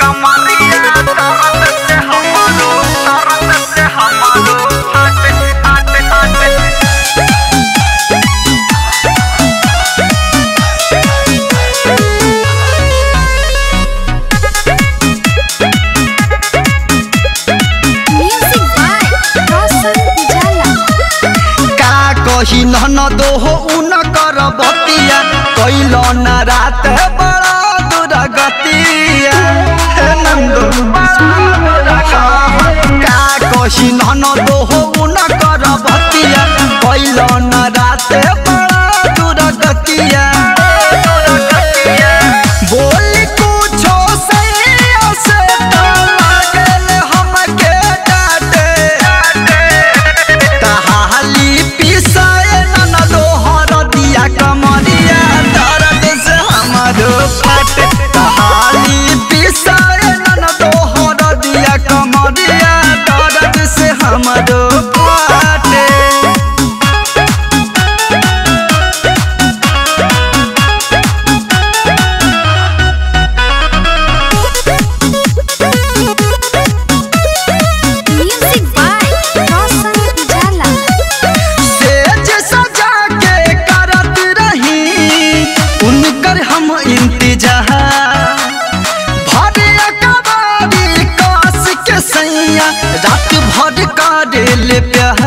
कही न दो उन कर बतिया कैल न रात बड़ा दुर्गतिया का कही न दो उन कर बतिया कैल न रात बड़ा दुर्गतिया बोल कुछो से लागल हमके डाटे कहाली कमरिया दर्द से हमारो फटे कहाली पिसाए न दोहर दिया कमरिया दर्द से हमारो फटे हम इंतजार भरे कबाड़ी कास के सैया रात भर करेल प्यार